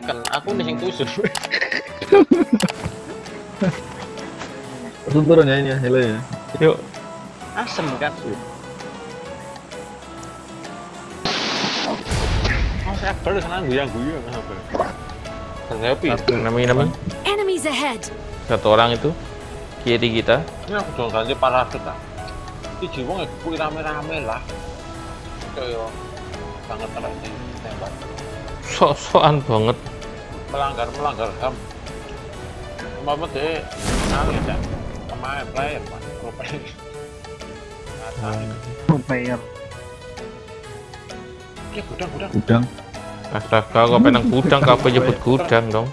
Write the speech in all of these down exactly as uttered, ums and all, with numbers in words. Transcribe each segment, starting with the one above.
ikan, aku nih sing tusuk. Langsung turun ya ini ya, hello ya. Yuk. Asem kan. Oh, saya baru sana guyang-guyang apa? Ternyata Nami-nami. Enemies ahead. Satu orang itu kiri kita. ini aku dong ganti parasut ah. Iki wong kuwi rame-rame lah. Kayak banget terus tembak. Sok-sokan banget. Melanggar melanggar H A M. Umpama deh nang ya pemain player Mas. Pro player. Player. Oke, gudang-gudang. Gudang. Astaga, kok penang gudang, kau nyebut gudang dong.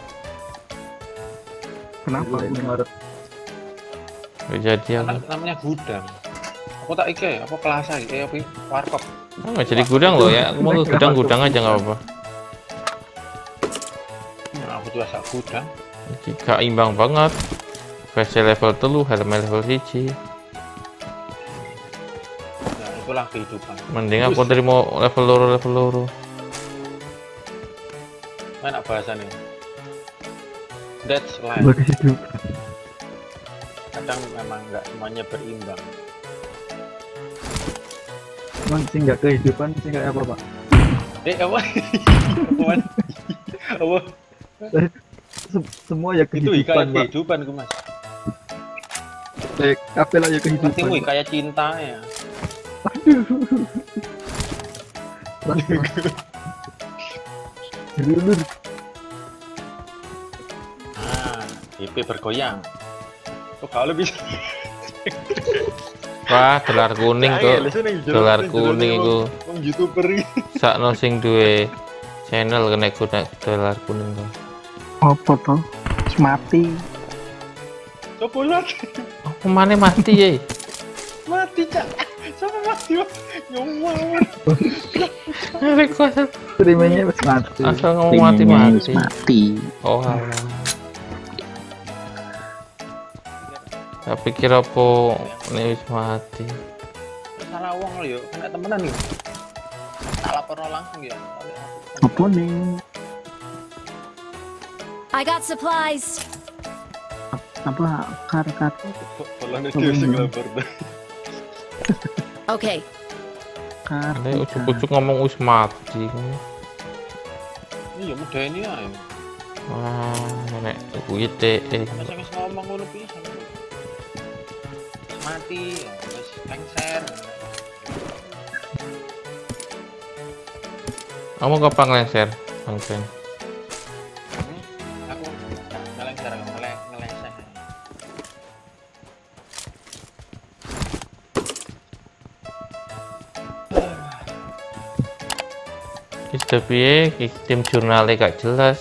Kenapa? Ini Maret. Kejadian. Namanya gudang. Aku tak ike, apa kelas aja, eh apa warkop. Oh, nggak jadi gudang loh ya. Aku mau ke gudang-gudang aja nggak apa-apa. Nah, aku tuh asal gudang. Jika imbang banget. Versi level telu, helm level siji. Nah, itulah kehidupan. Mending aku terima level loro level loro. Mana bahasanya? That's life. Berhidup. Kadang memang nggak semuanya berimbang. Cuman sih nggak kehidupan, sih nggak apa pak. Eh apa? Apaan? Apa? Se- semua ya Itu kehidupan hikayat pak. kehidupan gue mas. Eh, apa lah ya kehidupan. Pasti gue hikayat cinta ya. Dulur. Ah, D P bergoyang. Kok kalau bisa? Wah, gelar kuning tuh. Gelar kuning itu. Wong YouTuber iki. Sakno sing duwe channel kena guna gelar kuning tuh. Apa tuh? Mati. Coba lagi. Oh, mana mati ya? Mati cak. Sama mati. Nyuwun. Rekod Streamingnya wis mati. asal ngomong mati-mati. Mati. Oh, alah. Tak pikir apa ini wis mati. Salah wong lo yuk, kena temenan nih. Tak lapor langsung ya. Apa nih? I got supplies. Apa kar-kar? Kalau nih dia sing lapor. Okay. Kar. Ini ujuk-ujuk ngomong wis mati. Iya mudah ini ya. Wah, nenek kuwi teh. Masa wis ngomong ngono pisan. Mati, ya, wis lengser. Kamu kapan lengser, Bang Ben? Hmm, aku ngelengser, ngeleng ngelengser. Wis piye, tim jurnalnya gak jelas.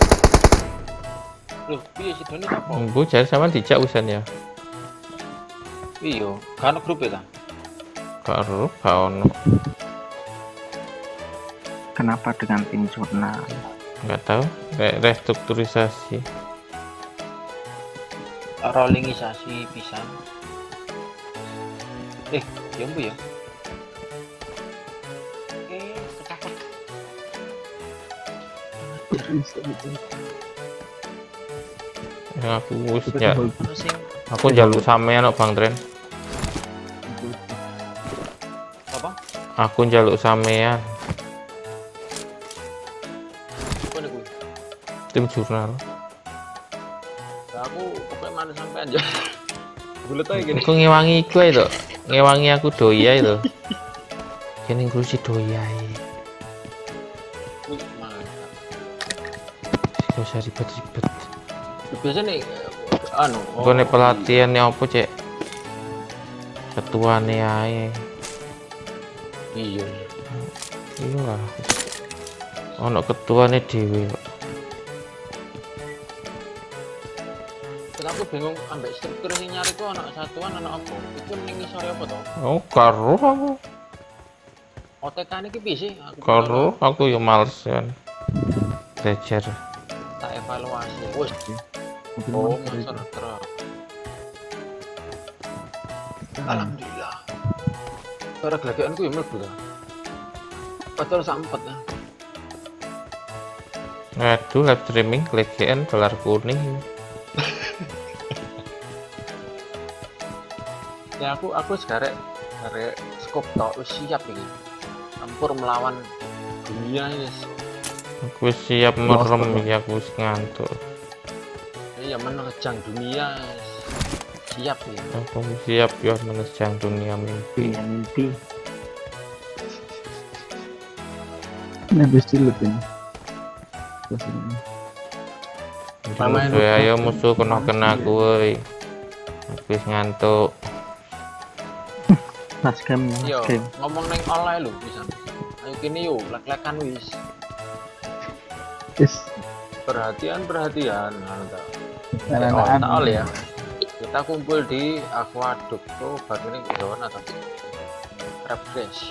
Loh, piye sih Doni apa? Bu, jare sampean dijak wisan ya. Iya, kan grup ya ta? Karo gak ono. Kenapa dengan tim jurnal? Enggak tahu, kayak restrukturisasi. Rollingisasi pisan. Eh, ya Bu ya. Eh, kecakep. Yang aku wis ya, Ono sing aku njaluk sampean kok Bang Tren. apa? Aku njaluk sampean Apa nih kuwi? tim jurnal. Nah, aku pokoknya mana sampai aja. Bulet aja gini. Aku ngewangi iku ae to. Ngewangi aku doi ae to. Kene ngurusi doi ae. Wih, mantap. Gak usah ribet-ribet. Biasanya nih, anu. Gue nih pelatihannya apa cek? Ketuane ae. Iya. Iya lah. Ono ketuane dhewe kok. Terus aku bingung ambek struktur sing nyari ku anak satuan anak apa? Iku ning ngisore apa to? Oh, karo aku. O T K niki piye sih? Aku Karo aku ya males kan. Belajar. tak evaluasi. Wes. Oh, masalah terus. Alhamdulillah. Cara gelageanku ya mlebu ta. Padahal sampet ya. Aduh, live streaming klik G N dolar kuning. Ya aku aku sekarang sekarang skop tau wis siap ini. Campur melawan dunia ini. Aku siap merem ya, aku wis ngantuk. Iya menerjang dunia. Siap nih. Aku siap ya menerjang dunia mimpi. Punya mimpi. Ini habis cilut ini. Terus ini. Pamain Musuh ayo musuh kena kena aku woi. Aku wis ngantuk. Last game, Yo, last game. ngomong neng online lho bisa. Ayo kini yuk, lek-lekan wis. Yes. Perhatian perhatian, anu ta. Anak-anak. Oh, taol ya. Kita kumpul di aquaduk tuh baru ini zona tapi crab fresh.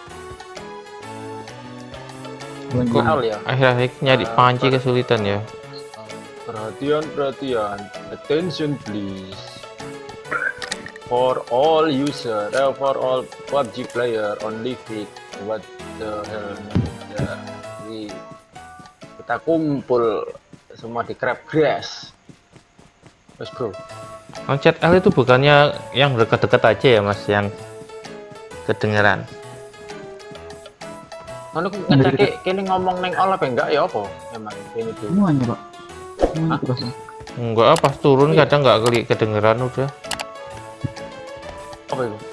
Kok Taol ya. Akhir-akhir nyari panci kesulitan ya. Perhatian perhatian, attention please. For all user, uh, for all P U B G player only click what the hell ya. Jadi, kita kumpul semua di crab grass. Mas bro. Oh, chat L itu bukannya yang dekat-dekat aja ya mas, yang kedengeran. Mana aku ngecek kini ngomong neng all apa enggak ya apa? Emang ini tuh. semuanya pak. Semuanya Hah? terus. Enggak, pas turun Iya. kadang nggak klik kedengeran udah. Apa itu?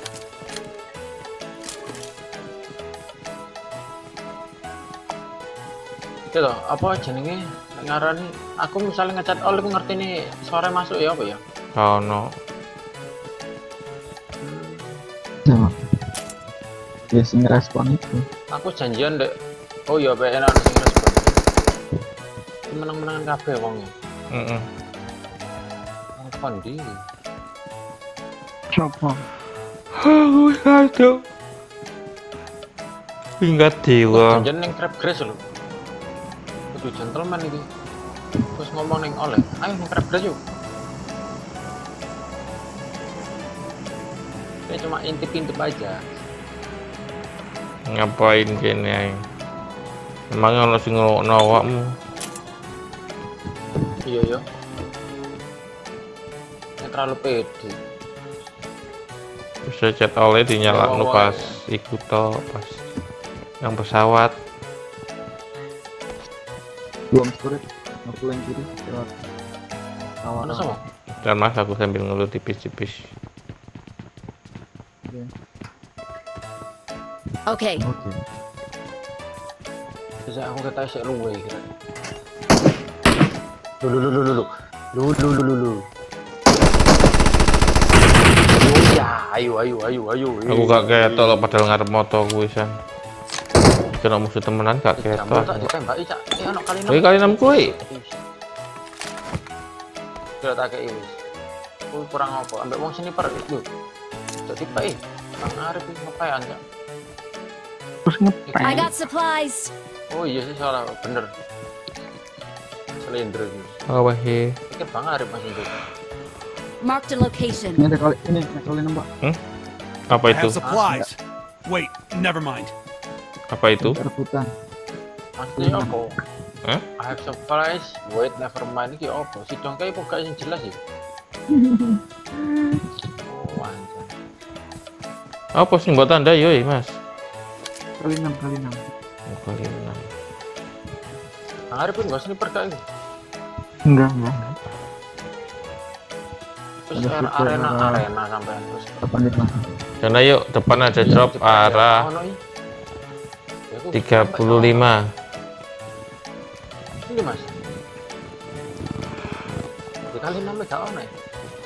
Gitu, apa jenenge ngarani aku misalnya ngecat all aku ngerti nih suara masuk ya apa ya? Oh no. Sama. Ya sing respon itu. Aku janjian dek. Oh iya, P N anu sing respon. Menang-menangan kabeh wong. Mm Respon di. Coba. Aku ngantuk. Hingga dewa. Janjian neng crab grass lho. Kudu gentleman iki. Terus ngomong neng oleh. Ayo neng crab grass yuk. Saya cuma intip-intip aja. Ngapain kene ae? Emangnya ono sing ngrungokno awakmu? Iya ya. Ini terlalu pede. Bisa chat oleh dinyalakno Wah, wah, pas ikut to, pas yang pesawat. Belum spirit. Aku yang kiri. Lewat. Awal. Mana sama? Dan mas aku sambil ngeluh tipis-tipis. Okay. Oke. Bisa aku kata sik luwe kira. Lu lu lu lu lu. Lu lu lu lu lu. Ya, ayo ayo ayo ayo. Aku gak ketok lo padahal ngarep moto aku wisan. Kena musuh temenan gak ketok. Kamu tak ditembaki cak. Eh ana kali Kowe kali enam kowe. Kira tak kei wis. Kowe kurang apa? Ambek wong sniper lho. Jadi bae. Bang Arif iki ngapain cak? Terus I ngepeng. got supplies. Oh iya sih salah bener. Selendro iki. Oh wahih. Pikir Bang Arif Mas itu. Marked a location. Ini ada kali ini ada kali nembak. Apa I itu? have supplies. Wait, never mind. Apa itu? Rebutan. Maksudnya apa? Hah? I have supplies. Wait, never mind iki apa? Si dongkai kok gak sing jelas ya? Oh, anjir. Apa sih buat anda yoi mas? Kali enam kali enam. Oh, kali enam. Bang Arif pun gak sniper gak ini. Enggak enggak. Terus Ada arena super, uh, arena sampai terus. Delapan lima. Dan ayo depan ada drop arah tiga puluh lima. Ini mas. Dikali enam gak ono ya?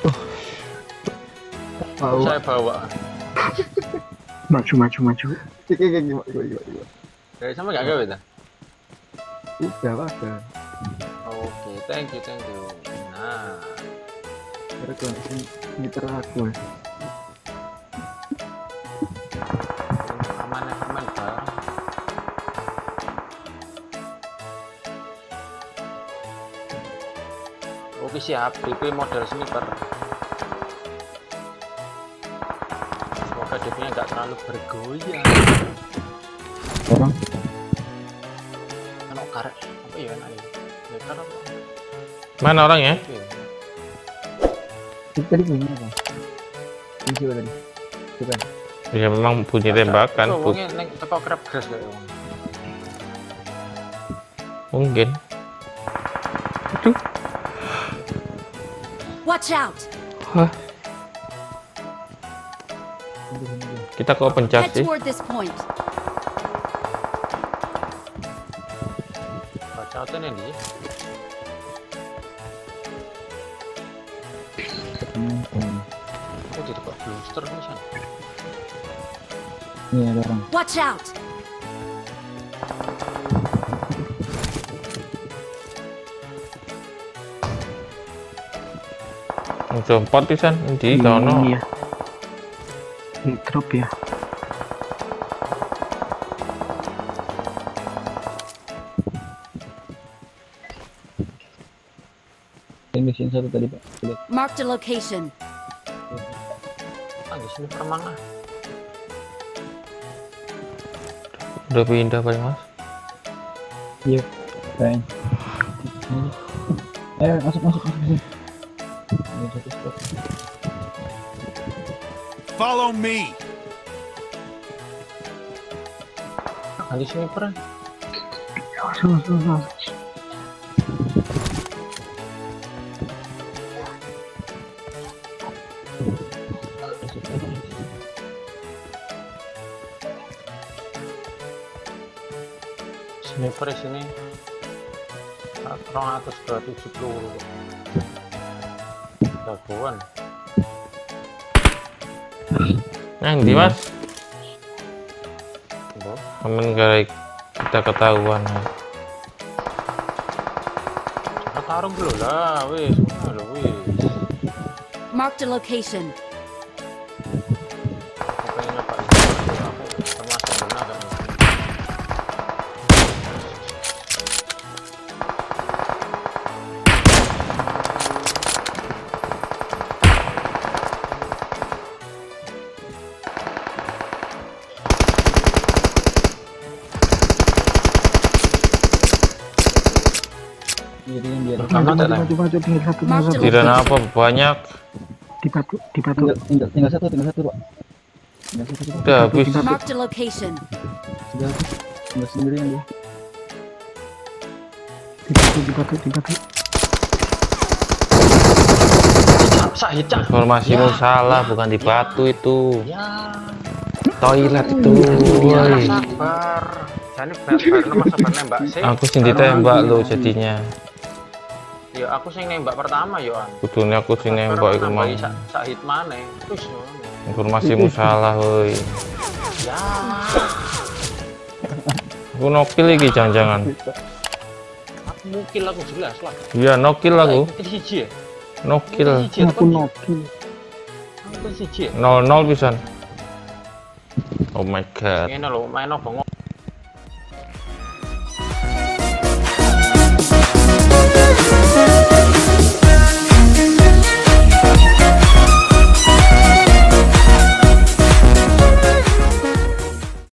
Tahu. Saya bawa. Maju maju maju. Oke oke gimana gimana gimana. Kayak sama gak gawe ta? Udah ada. Oke, thank you, thank you. Nah, Ada kondisi meter aku. aman aman barang. Oke siap, D P model sniper. Semoga D P-nya nggak terlalu bergoyang. Orang Kan karet apa ya enak ya? Ya, kan apa? Mana orangnya? Oke. Itu tadi bunyi apa? Ini siapa tadi? Bukan. Ya memang bunyi tembakan. Itu Bu. wongnya neng teko crab grass kayak wong. Mungkin. Aduh. Watch out! Hah. Kita kok pencet Head sih? toward this point. Baca outnya nih. Oh, jadi kok booster nih san. Ini ada orang. Watch out! Jemput pisan di kono. Iya. Ini drop ya. Ini mesin satu tadi Pak. Lihat. Marked a location. Ah, di sini permang ah. Udah pindah paling mas. Iya. Kayaknya. Ini. Ayo masuk masuk masuk. Ini satu spot. Follow me. Ah, di sini perang. Masuk masuk masuk. Sniper di sini. Orang atas dua ratus tujuh puluh. Jagoan. Nah, di mas. Boh. Aman gara kita ketahuan. Kita tarung dulu lah, wis. Mana lo wis. Marked a location. Pokoknya Pak aku termasuk benar kan. Kiri yang biar. Pertama Maju, tak, maju, maju, tinggal satu, tinggal Mark satu. Tidak apa banyak. Di batu, di batu. Tinggal, tinggal, tinggal satu, tinggal satu, Pak. Tinggal satu, Pak. Udah habis. Di batu, Marked a location. tinggal satu. Tinggal sendirian dia. Di batu, di batu, di batu. Hicap, sak hicap. Informasimu salah, bukan di batu itu. Ya. Toilet itu. Ya, Woi. sabar. Jane bar masa bar nembak sih. Aku sing ditembak lo jadinya. Ya aku sing nembak pertama yo an. Kudune aku sing nembak iku mang. Sak sak hit maneh. Terus yo. Informasimu salah woi. Ya. Aku nokil iki jangan-jangan. Aku mukil aku jelas lah. Iya nokil aku. Itu siji ya. Nokil. Aku nokil. Itu siji ya. nol nol pisan. Oh my god. Ngene lho, main opo